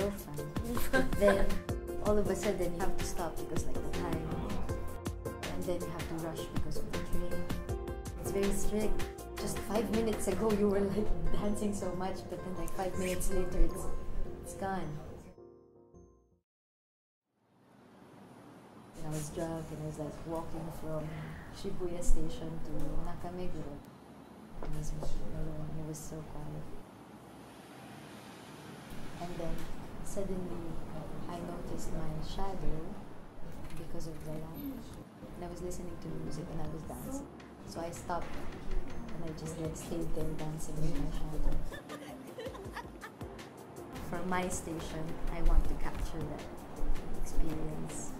so fun. But then, all of a sudden, you have to stop because like the time. And then you have to rush because of the train. It's very strict. Just 5 minutes ago, you were like dancing so much, but then like 5 minutes later, it's gone. And I was drunk and I was like walking from Shibuya station to Nakameguro. I was alone. It was so quiet. And then suddenly I noticed my shadow because of the lamp. And I was listening to music and I was dancing. So I stopped and I just like stayed there dancing with my shadow. For my station, I want to capture that experience.